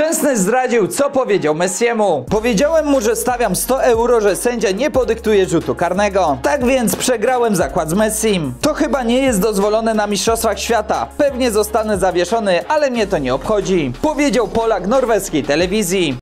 Szczęsny zdradził, co powiedział Messiemu. Powiedziałem mu, że stawiam 100 euro, że sędzia nie podyktuje rzutu karnego. Tak więc przegrałem zakład z Messim. To chyba nie jest dozwolone na mistrzostwach świata. Pewnie zostanę zawieszony, ale mnie to nie obchodzi. Powiedział Polak norweskiej telewizji.